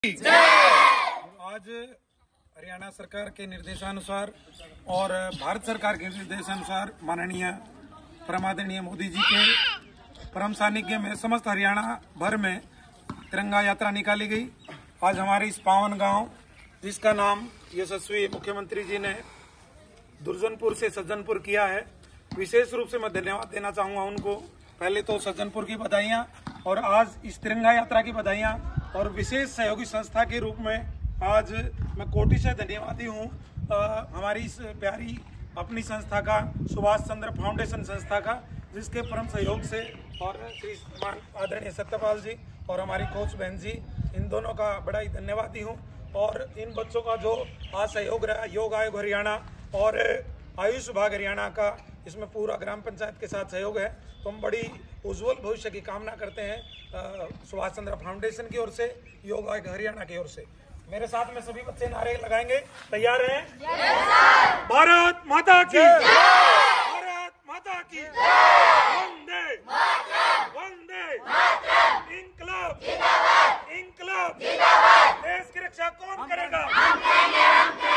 आज हरियाणा सरकार के निर्देशानुसार और भारत सरकार के निर्देशानुसार माननीय परमादरणीय मोदी जी के परम सानिध्य में समस्त हरियाणा भर में तिरंगा यात्रा निकाली गई। आज हमारे इस पावन गांव, जिसका नाम यशस्वी मुख्यमंत्री जी ने दुर्जनपुर से सज्जनपुर किया है, विशेष रूप से मैं धन्यवाद देना चाहूंगा उनको। पहले तो सज्जनपुर की बधाइयां और आज इस तिरंगा यात्रा की बधाइयां, और विशेष सहयोगी संस्था के रूप में आज मैं कोटि से धन्यवादी हूँ हमारी इस प्यारी अपनी संस्था का, सुभाष चंद्र फाउंडेशन संस्था का, जिसके परम सहयोग से, और श्री आदरणीय सत्यपाल जी और हमारी कोच बहन जी, इन दोनों का बड़ा ही धन्यवादी हूँ। और इन बच्चों का जो आज सहयोग रहा, योग आयोग हरियाणा और आयुष विभाग हरियाणा का, इसमें पूरा ग्राम पंचायत के साथ सहयोग है। तो हम बड़ी उज्जवल भविष्य की कामना करते हैं सुभाष चंद्र फाउंडेशन की ओर से, योग आयोग हरियाणा की ओर से। मेरे साथ में सभी बच्चे नारे लगाएंगे। तैयार हैं? भारत माता की, भारत माता की, वंदे वंदे, इंकलाब इंकलाब। देश की रक्षा कौन करेगा?